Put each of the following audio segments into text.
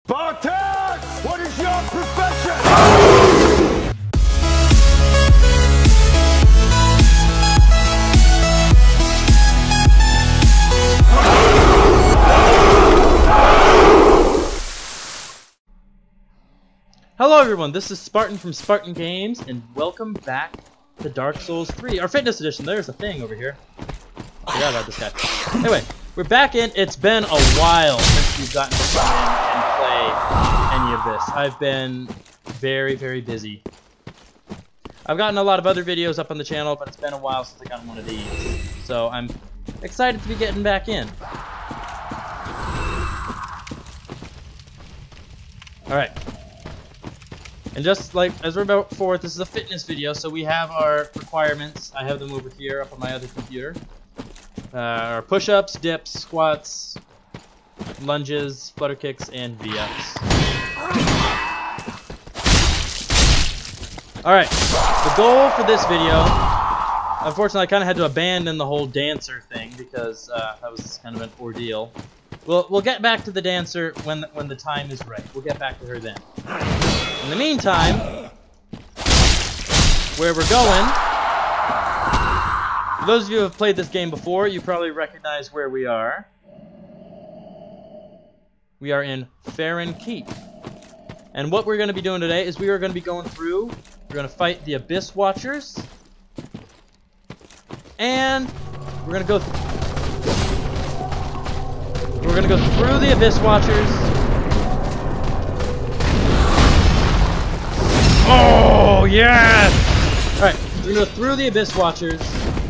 Spartans! What is your profession? Hello everyone, this is Spartan from Spartan Games, and welcome back to Dark Souls 3, our fitness edition. There's a thing over here. I forgot about this guy. Anyway, we're back in. It's been a while since we've gotten to come in and play any of this. I've been very, very busy. I've gotten a lot of other videos up on the channel, but it's been a while since I got one of these. So I'm excited to be getting back in. Alright. And just like as we're about forward, this is a fitness video, so we have our requirements. I have them over here up on my other computer. Our push-ups, dips, squats, lunges, flutter kicks, and V-ups. Alright, the goal for this video, unfortunately I kind of had to abandon the whole dancer thing because that was kind of an ordeal. We'll get back to the dancer when the time is right. We'll get back to her then. In the meantime, where we're going, for those of you who have played this game before, you probably recognize where we are. We are in Farron Keep. And what we're going to be doing today is we are going to be going through, we're going to fight the Abyss Watchers, and we're going to go through the Abyss Watchers. Oh, yes! Alright, we're going to go through the Abyss Watchers.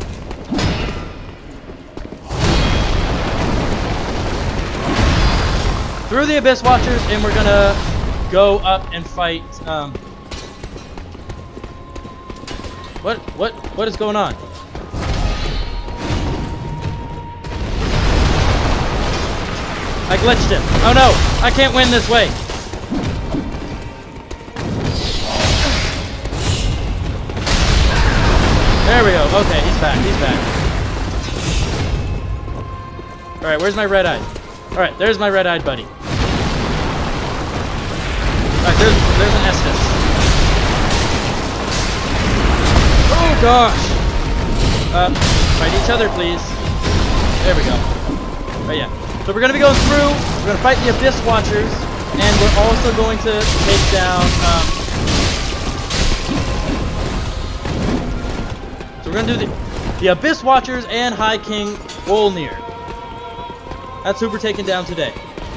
Through the Abyss Watchers, and we're going to go up and fight, What is going on? I glitched him. Oh no! I can't win this way! There we go. Okay, he's back. He's back. Alright, where's my red-eyed? Alright, there's my red-eyed buddy. Alright, there's an Estus. Oh gosh! Fight each other, please. There we go. Oh yeah. So we're going to be going through, we're going to fight the Abyss Watchers, and we're also going to take down, so we're going to do the Abyss Watchers and High King Volnir. That's who we're taking down today.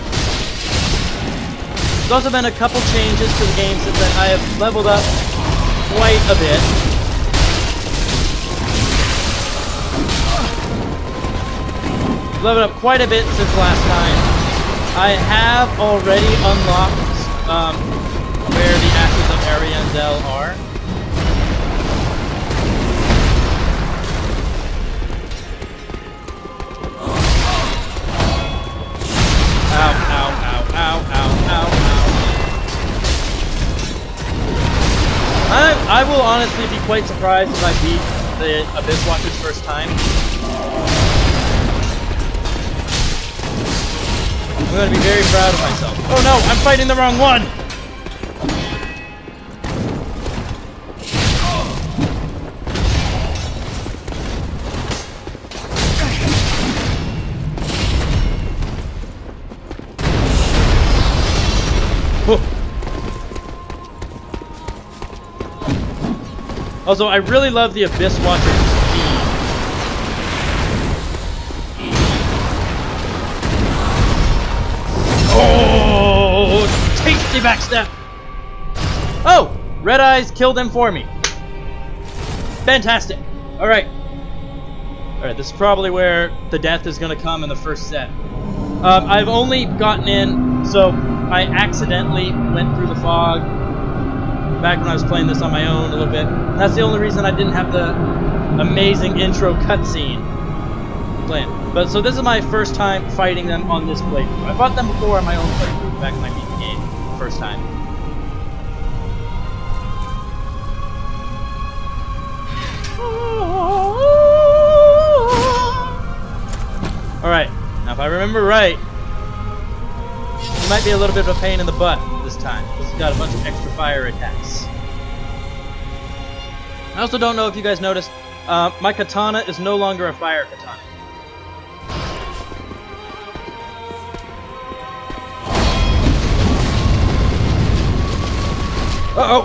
There's also been a couple changes to the game since then. I have leveled up quite a bit. Leveled up quite a bit since last time. I have already unlocked where the Ashes of Ariandel are. Ow, ow, ow, ow, ow, ow, ow. I will honestly be quite surprised if I beat the Abyss Watchers first time. I'm going to be very proud of myself. Oh no, I'm fighting the wrong one! Also, I really love the Abyss Watchers speed. Oh, tasty backstep! Oh, Red Eyes killed them for me. Fantastic. All right, this is probably where the death is going to come in the first set. I've only gotten in, so I accidentally went through the fog back when I was playing this on my own a little bit. That's the only reason I didn't have the amazing intro cutscene planned. But so this is my first time fighting them on this playthrough. I fought them before on my own playthrough back when I beat the game the first time. Alright, now if I remember right, might be a little bit of a pain in the butt this time, because it's got a bunch of extra fire attacks. I also don't know if you guys noticed, my katana is no longer a fire katana. Uh-oh!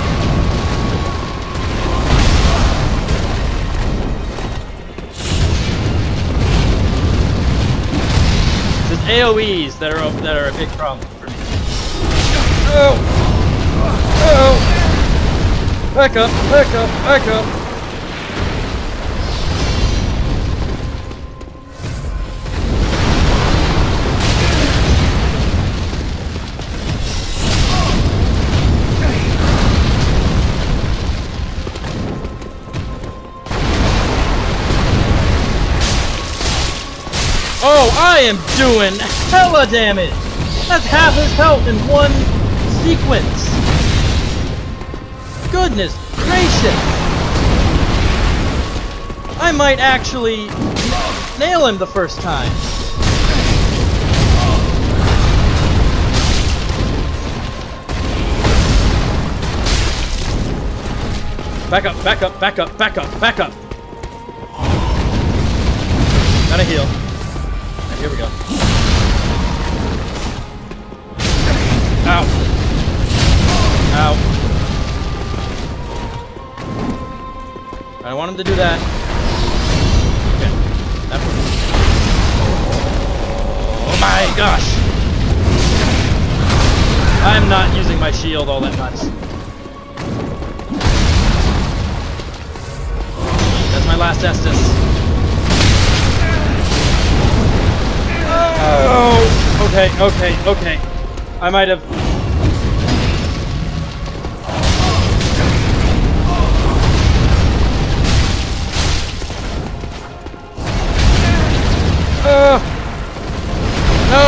It's AoEs that are a big problem for me. Oh! Oh! Back up! Back up! Back up! Oh, I am doing hella damage! That's half his health in one sequence! Goodness gracious! I might actually nail him the first time. Back up, back up, back up, back up, back up! Gotta heal. Here we go. Ow. Ow. I don't want him to do that. Okay. Oh my gosh! I'm not using my shield all that much. That's my last Estus. Oh! Okay, okay, okay. I might have... No!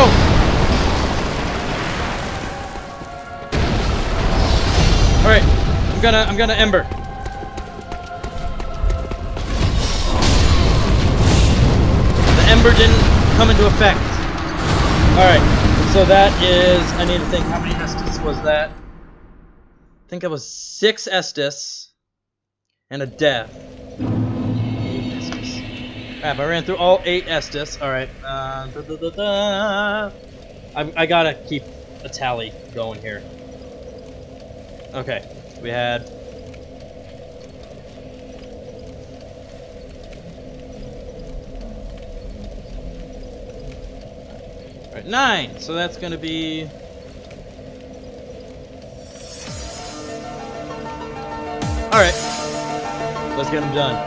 Alright, I'm gonna Ember. The Ember didn't come into effect. Alright, so that is, I need to think, how many Estus was that? I think it was 6 Estus and a death. 8 Estus. Crap, I ran through all 8 Estus. Alright, I gotta keep a tally going here. Okay, we had... Alright, 9! So that's gonna be... Alright, let's get them done.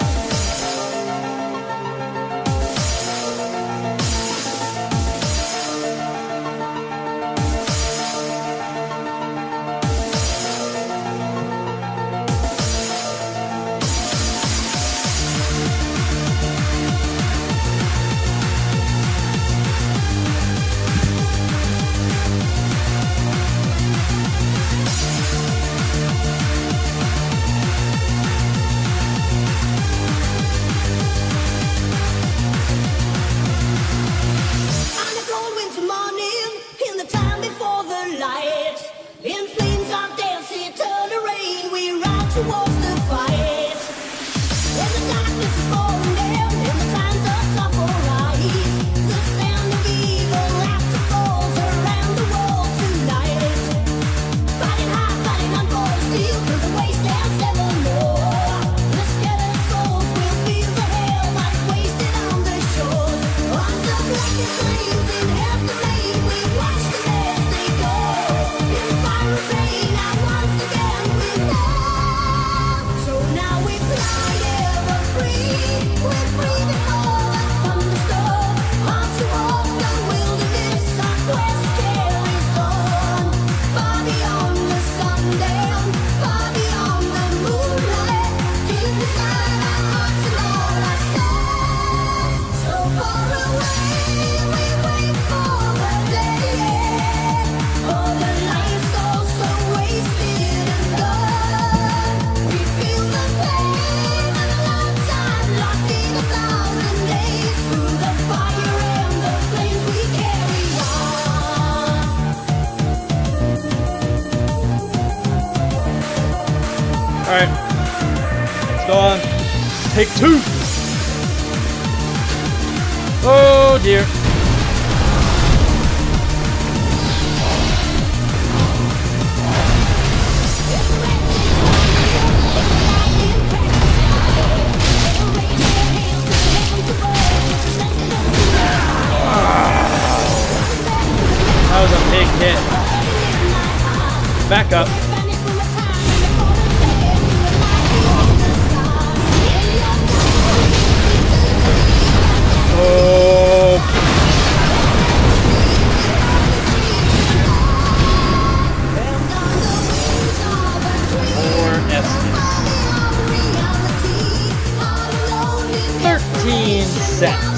Alright. Let's go on. Take 2. Oh dear. That was a big hit. Back up. Oh. 4 S's. 13 cents.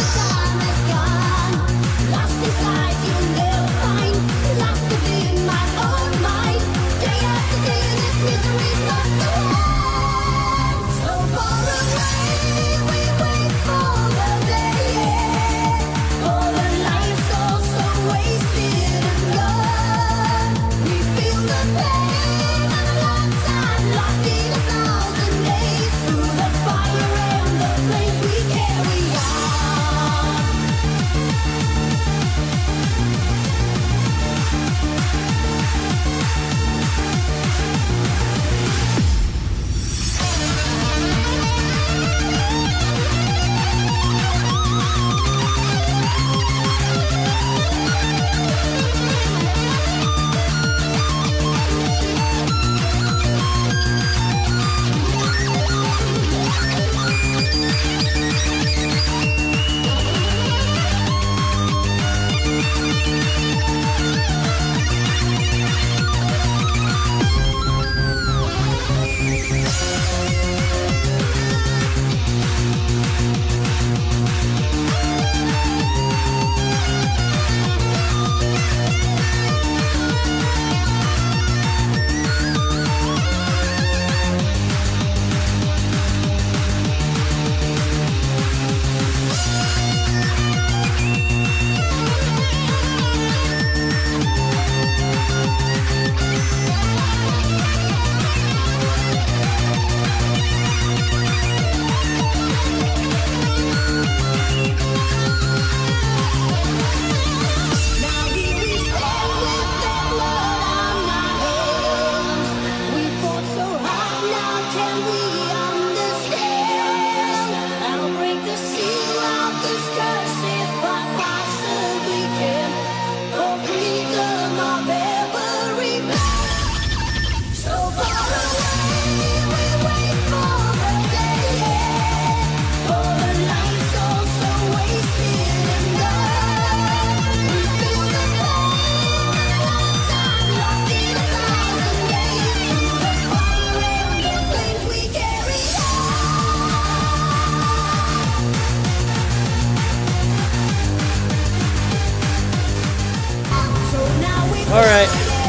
Alright.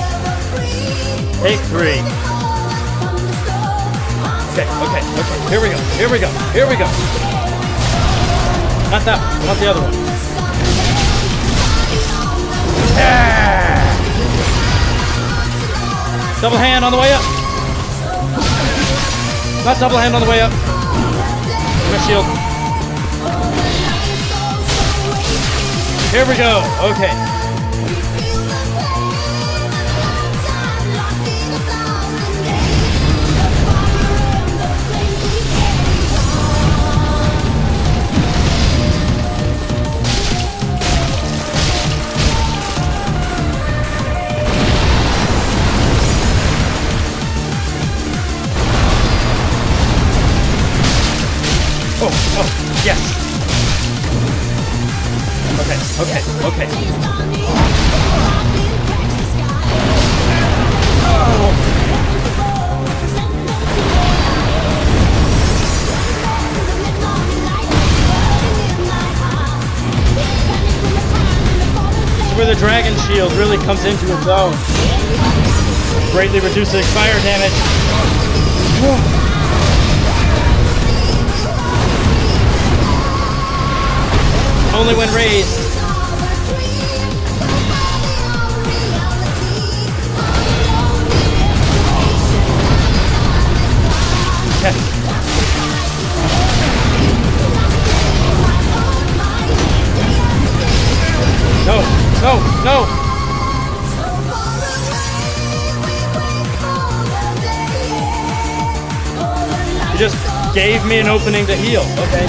Take 3. Okay. Here we go. Not that one. Not the other one. Yeah! Double hand on the way up. Not double hand on the way up. My shield. Here we go. Okay. Oh, yes. Okay. Oh. This is where the dragon shield really comes into its own. Greatly reducing fire damage. Only when raised. just gave me an opening to heal. Okay.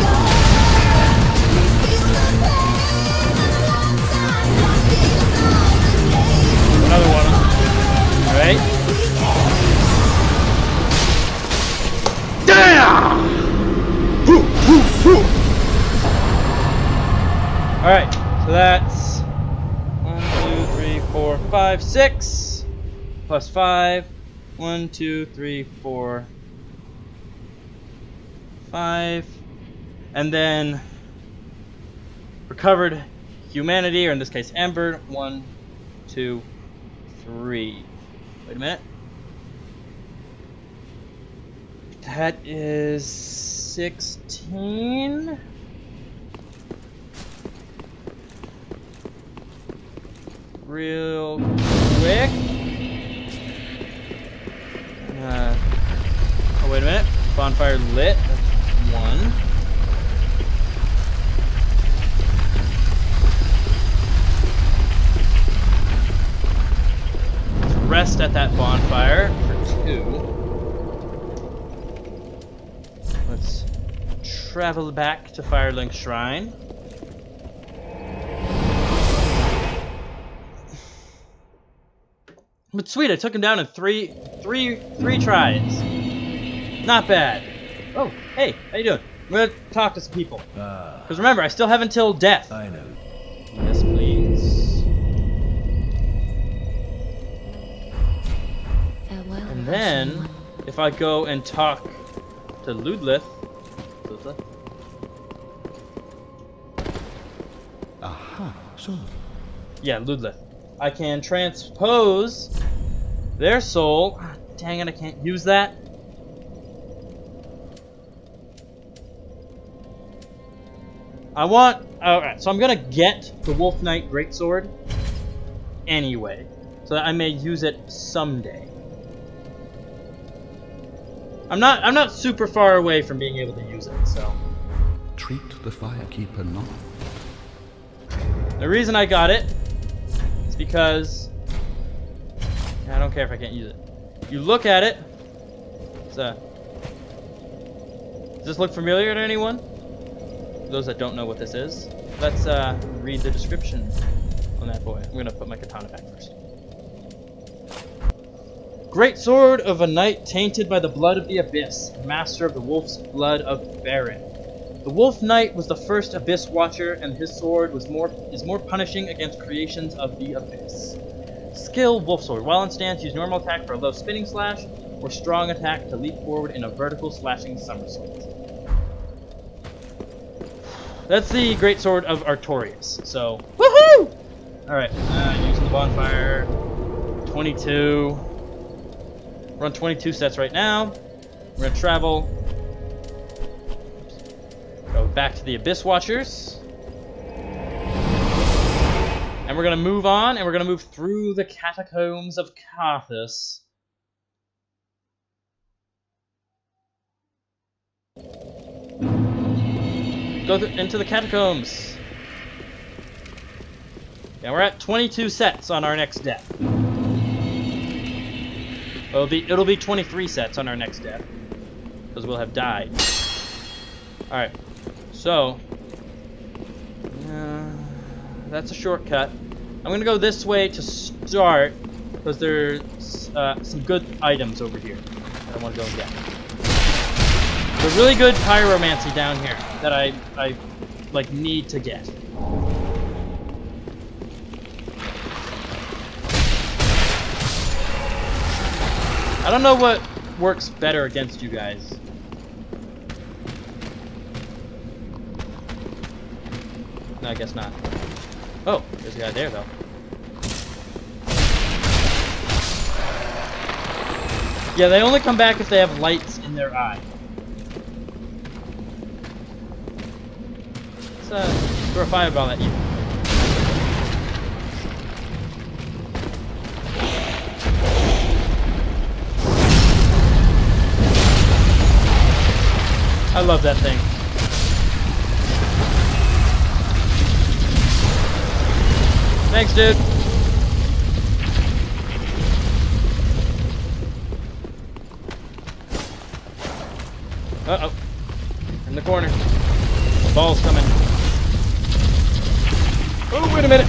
Another one. Alright. Damn! Alright, so that's 1, 2, 3, 4, 5, 6 plus 5. 1, 2, 3, 4, 5. And then recovered humanity, or in this case Ember. 1, 2, 3. Wait a minute. That is 16. Real quick. Oh, wait a minute. Bonfire lit. That's 1. Let's rest at that bonfire for 2. Let's travel back to Firelink Shrine. But sweet, I took him down in three tries. Not bad. Oh, hey, how you doing? I'm gonna talk to some people. Because remember, I still have until death. I know. Yes, please. Farewell, And then, if I go and talk to Ludleth. Aha, so. Yeah, Ludleth. I can transpose their soul. Ah, dang it, I can't use that. I want... Alright, so I'm gonna get the Wolf Knight Greatsword anyway, so that I may use it someday. I'm not super far away from being able to use it, so... Treat the Firekeeper not. The reason I got it is because... I don't care if I can't use it. You look at it... Does this look familiar to anyone? Those that don't know what this is, let's read the description on that boy. I'm gonna put my katana back first. Great sword of a knight tainted by the blood of the abyss, master of the wolf's blood of Faerun. The Wolf Knight was the first abyss watcher, and his sword is more punishing against creations of the abyss. Skill Wolf Sword. While in stance, use normal attack for a low spinning slash, or strong attack to leap forward in a vertical slashing somersault. That's the Great Sword of Artorias. So, woohoo! Alright, using the bonfire. 22. We're on 22 sets right now. We're gonna travel. Go back to the Abyss Watchers. And we're gonna move on, and we're gonna move through the catacombs of Karthus. Go into the catacombs. Yeah, we're at 22 sets on our next death. It'll be 23 sets on our next death, because we'll have died. All right, so that's a shortcut. I'm gonna go this way to start, because there's some good items over here that I want to go and get. There's really good pyromancy down here that I like need to get. I don't know what works better against you guys. No, I guess not. Oh, there's a guy there though. Yeah, they only come back if they have lights in their eye. Throw a fireball at you. I love that thing. Thanks, dude. Uh-oh. In the corner. Ball's coming. Oh, wait a minute.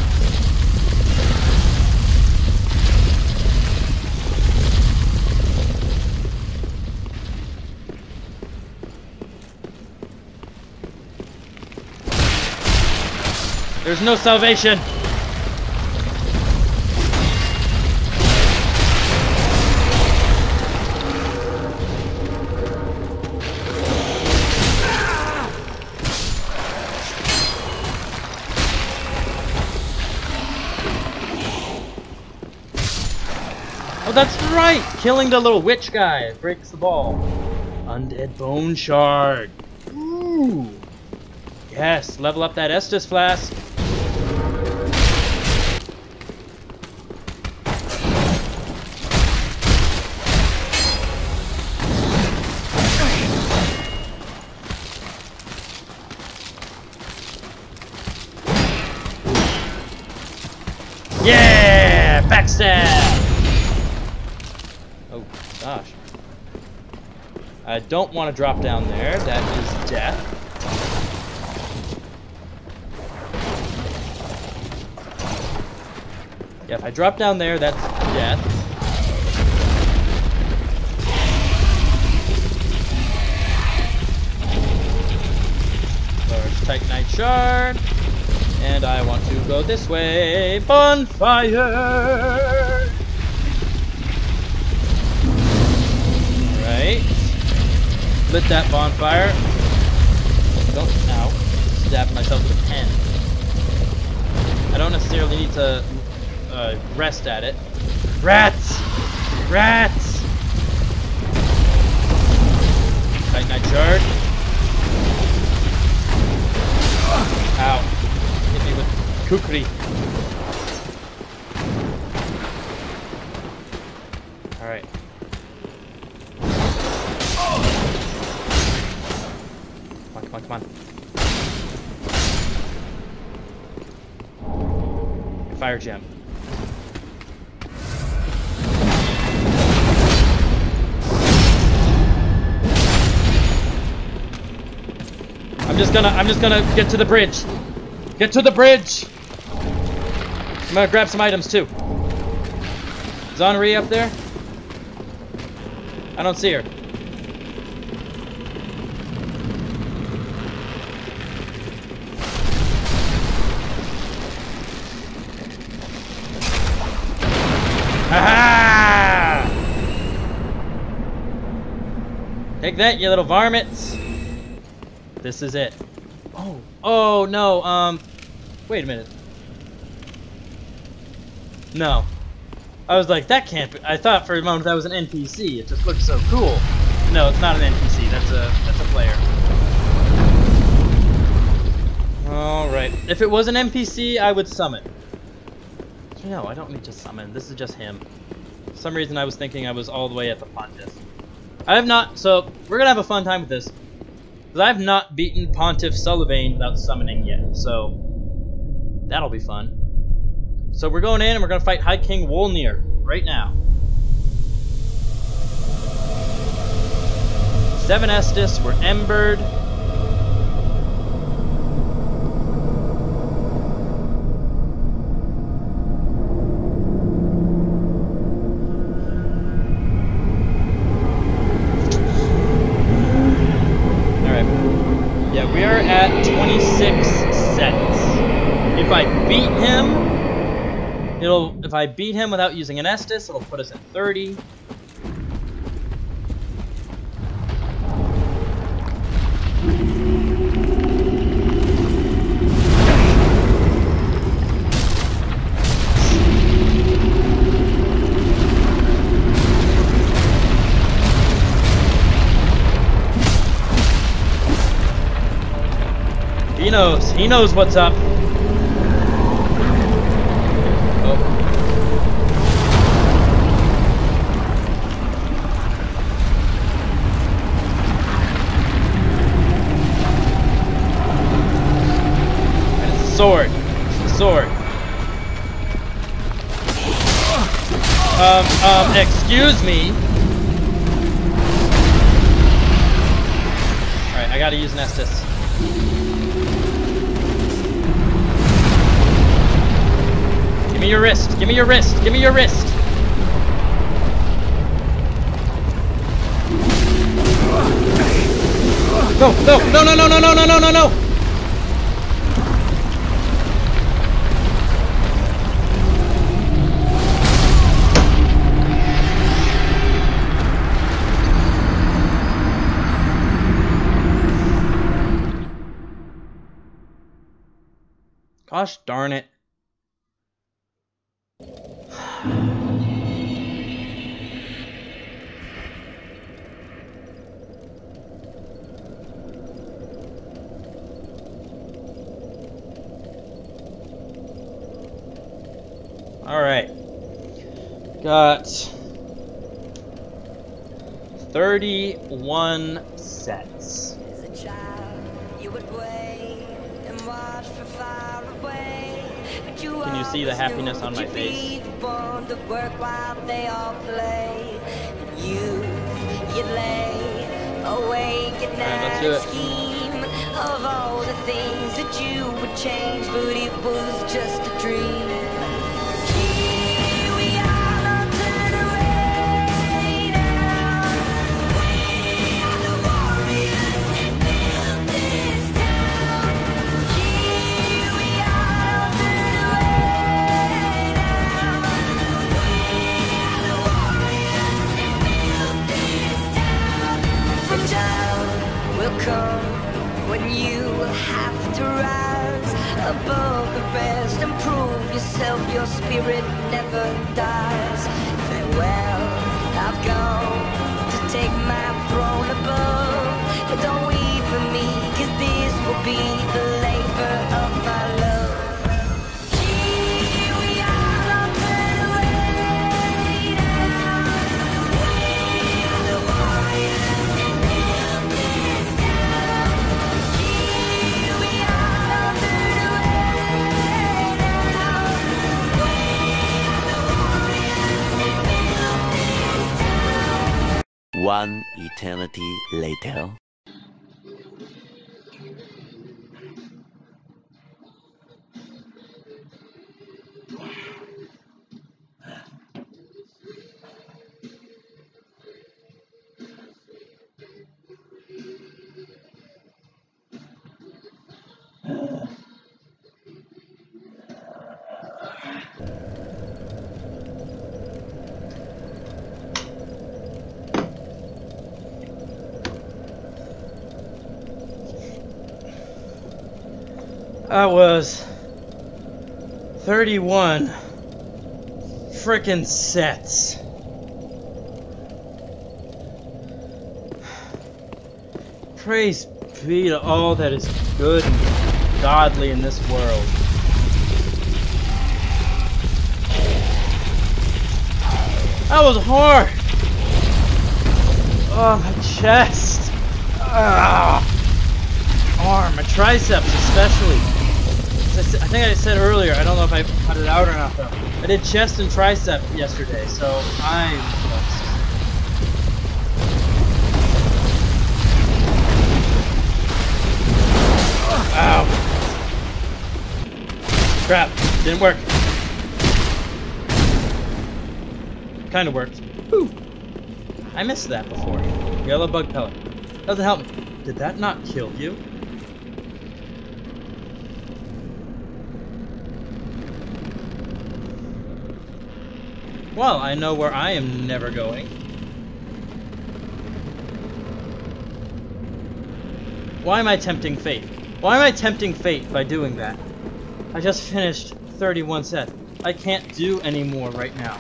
There's no salvation. Oh, that's right! Killing the little witch guy breaks the ball. Undead Bone Shard. Ooh. Yes, level up that Estus Flask. Yeah! Backstab! Oh, gosh. I don't want to drop down there. That is death. Yeah, if I drop down there, that's death. Large Titanite Shard. And I want to go this way. Bonfire! Alright. Lit that bonfire. Don't, ow. Stab myself with a pen. I don't necessarily need to rest at it. Rats! Rats! Titanite Shard. Ow. Hit me with kukri. Alright. Come on, come on, come on. Fire gem. I'm just gonna get to the bridge. Get to the bridge! I'm gonna grab some items too. Is Henri up there? I don't see her. Ha-ha! Take that, you little varmints. This is it. Oh no, wait a minute. No. I was like, that can't be. I thought for a moment that was an NPC. It just looked so cool. No, it's not an NPC. That's a player. Alright. If it was an NPC, I would summon. No, I don't need to summon. This is just him. For some reason I was thinking I was all the way at the Pontiff. I have not, so we're gonna have a fun time with this. Because I have not beaten Pontiff Sullivane without summoning yet, so that'll be fun. So we're going in and we're going to fight High King Wolnir right now. 7 Estus, we're embered. We are at 26 sets. If I beat him, if I beat him without using an Estus, it'll put us at 30. He knows what's up. Oh. And it's a sword. It's a sword. Excuse me. I gotta use an Estus. Give me your wrist. Give me your wrist. Give me your wrist. No, no, no, no, no, no, no, no, no, no, no. Gosh darn it. All right. Got 31 sets. As a child, you would wait and watch from far away. But you Can you see the happiness on my face? The one to work while they all play. And you lay awake at night, let's do it. scheme of all the things that you would change, but it was just a dream. Here we are, all turned away now. We are the warriors that built this town. Here we are, all turned away now. We are the warriors that built this town. From time will come when you have to rise above the rest and prove yourself. Your spirit never dies. Farewell, I've gone to take my throne above. But don't weep for me, 'cause this will be the labor of my love. Here we are, all turned away now. We are the warriors that built this town. Here we are, all turned away now. We are the warriors that built this town. One eternity later. That was 31 frickin' sets. Praise be to all that is good and godly in this world. That was hard. Oh, my chest. Arm, my triceps especially. I think I said earlier, I don't know if I cut it out or not though. I did chest and tricep yesterday, so I'm blessed. Ow. Crap, didn't work. Kinda worked. Whew. I missed that before. Yellow bug pellet. Doesn't help me. Did that not kill you? Well, I know where I am never going. Why am I tempting fate? Why am I tempting fate by doing that? I just finished 31 sets. I can't do any more right now.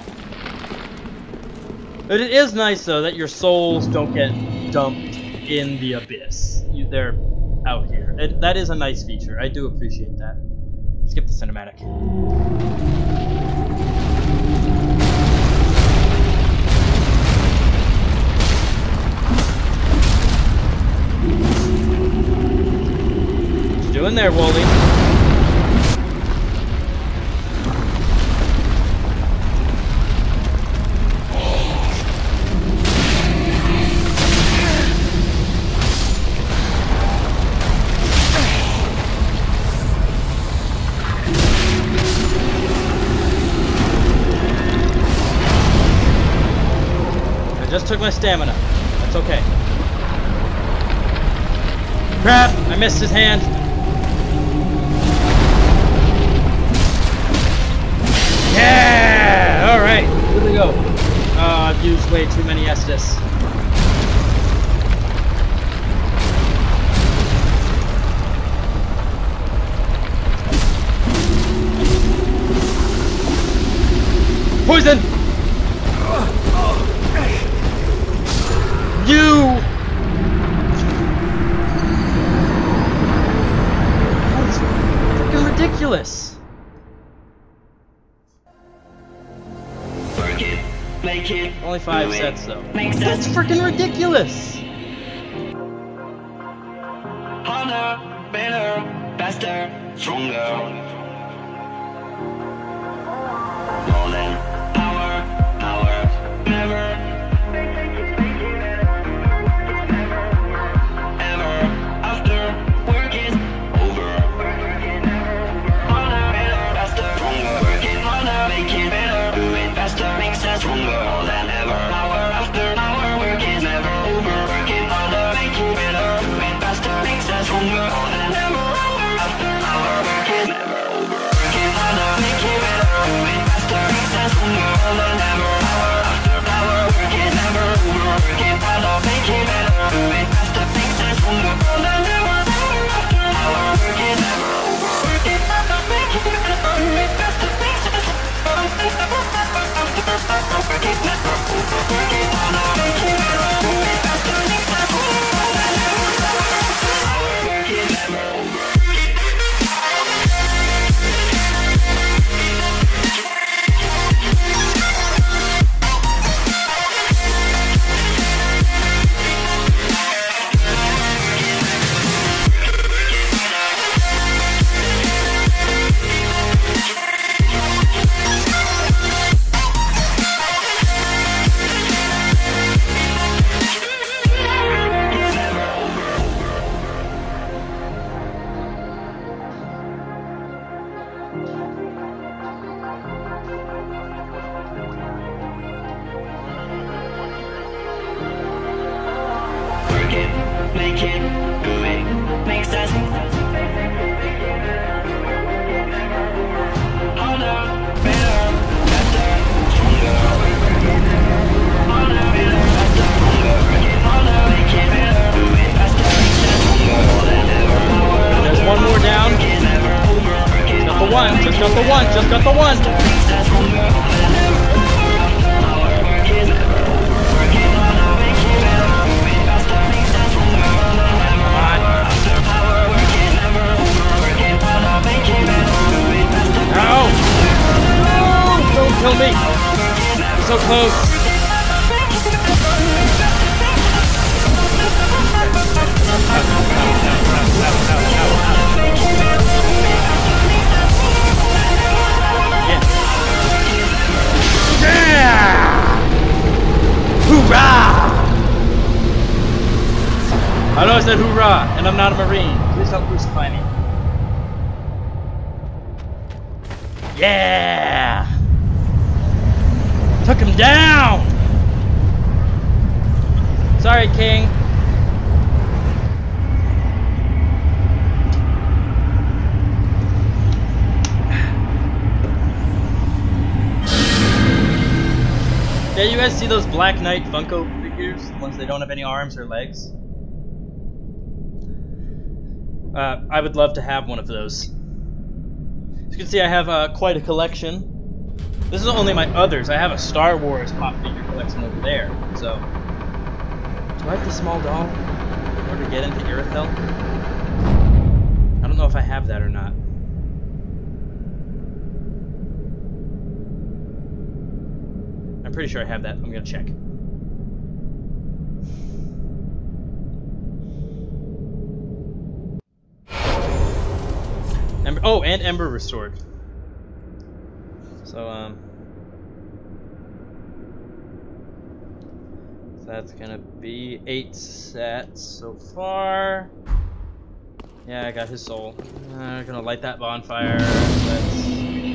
But it is nice though that your souls don't get dumped in the abyss. They're out here. That is a nice feature. I do appreciate that. Skip the cinematic. What you doing there, Wally? just took my stamina. That's okay. Crap! I missed his hand. Yeah! Alright, here we go. Oh, I've used way too many Estus. Poison! You! That's freaking ridiculous. Work it, make it. Only 5 do it. sets though. Make That's sense. freaking ridiculous. Harder, better, faster, stronger. More than power, never. Ever after work is over. Harder, better, faster, stronger. Work it harder, make it better, do it faster, makes us stronger. More than ever. Hour after hour, work is never over. Work it harder, make it better, do it faster, makes us stronger. More than ever. Hour after hour, work is never over. Work it harder, make it better, do it faster, makes us stronger. More than ever. Hour after hour, work is never over. Work it harder, make it better, do it faster, makes us stronger. More than ever. Hour after hour, work is never over. Work it harder, make it better, do it faster, makes us stronger. More than ever. Work it never over. Work it harder, make it better, do it faster, makes us stronger. More than ever. Hour, work is never over. Work it, make it, do it, makes us harder, better, faster, stronger. Harder, better, faster, stronger. Work it harder, make it better, do it faster, makes us stronger. More than ever. Hour There's one more down. work is never over. Work it Got the harder, one, make just it got the one, just got the one. makes us stronger. More than ever. Hour after hour, work is never over. Work it harder, make it better, do it faster, makes us stronger. More than ever. Hour after hour, work is never over. Work it harder, make it better, do it faster. Ow! No! Don't kill me! I'm so close. Yeah! Hoorah! I know I said hoorah, and I'm not a Marine. Please don't crucify me. Yeah! Took him down! Sorry, King. Yeah, you guys see those Black Knight Funko figures? The ones that don't have any arms or legs? I would love to have one of those. As you can see, I have quite a collection. This is only my others. I have a Star Wars pop figure collection over there. So, do I have the small doll in order to get into Irithel? I don't know if I have that or not. I'm pretty sure I have that. I'm gonna check. Ember, oh, and Ember restored. So that's gonna be 8 sets so far. Yeah, I got his soul. I'm gonna light that bonfire. That's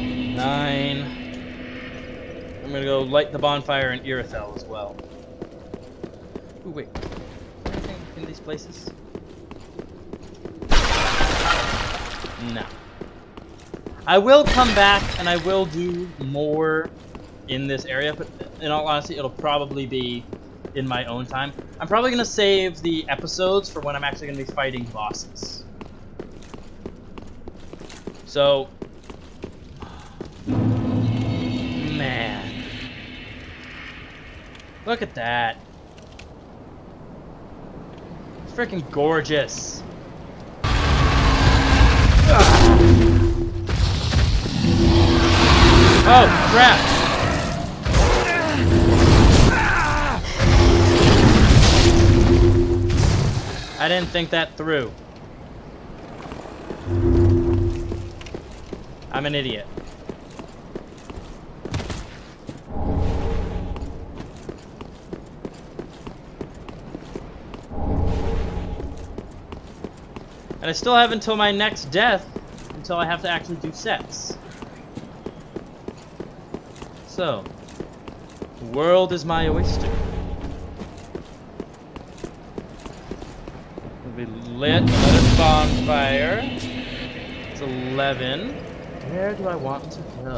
9. I'm gonna go light the bonfire in Irithel as well. Ooh, wait. Is there anything in these places? No. I will come back and I will do more in this area, but in all honesty, it'll probably be in my own time. I'm probably going to save the episodes for when I'm actually going to be fighting bosses. So, man. Look at that. It's freaking gorgeous. Oh, crap! I didn't think that through. I'm an idiot. And I still have until my next death, until I have to actually do sets. So, the world is my oyster. It'll be lit, another bonfire. It's 11. Where do I want to go?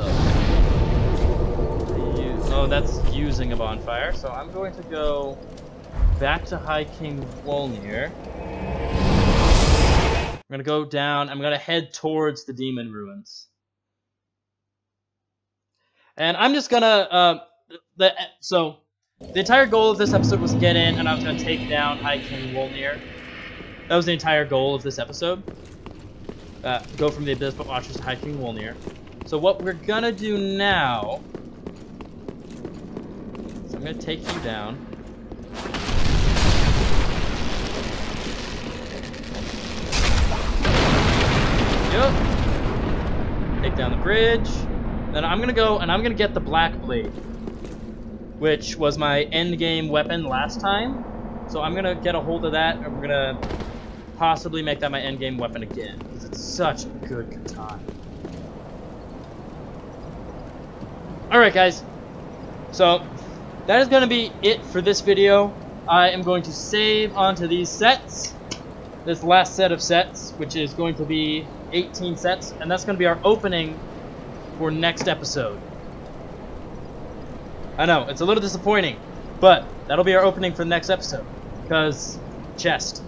Oh, that's using a bonfire, so I'm going to go back to High King Wolnir. I'm gonna go down, I'm gonna head towards the Demon Ruins. And I'm just gonna, so, the entire goal of this episode was to get in, and I was gonna take down High King Wolnir. That was the entire goal of this episode. Go from the Abyss Watchers to High King Wolnir. So what we're gonna do now, is I'm gonna take you down. Yep. Take down the bridge. Then I'm gonna go and I'm gonna get the Black Blade, which was my end game weapon last time. So I'm gonna get a hold of that, and we're gonna possibly make that my end game weapon again, because it's such a good katana. Alright guys, so that is gonna be it for this video. I am going to save onto these sets, this last set of sets, which is going to be 18 sets, and that's gonna be our opening for next episode. I know, it's a little disappointing, but that'll be our opening for the next episode, because chest.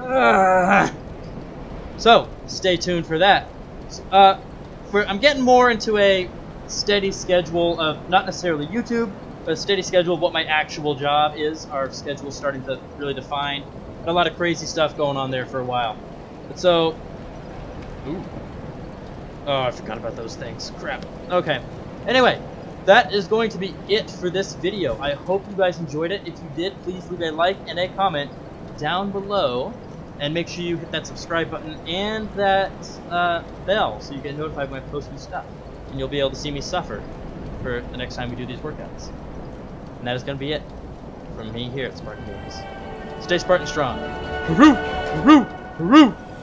So, stay tuned for that. I'm getting more into a steady schedule of, not necessarily YouTube, but a steady schedule of what my actual job is. Our schedule's starting to really define. Got a lot of crazy stuff going on there for a while. But so, ooh. Oh, I forgot about those things. Crap. Okay. Anyway, that is going to be it for this video. I hope you guys enjoyed it. If you did, please leave a like and a comment down below. And make sure you hit that subscribe button and that bell so you get notified when I post new stuff. And you'll be able to see me suffer for the next time we do these workouts. And that is going to be it from me here at Spartan Games. Stay Spartan strong. Hooroo! Hooroo! Hooroo!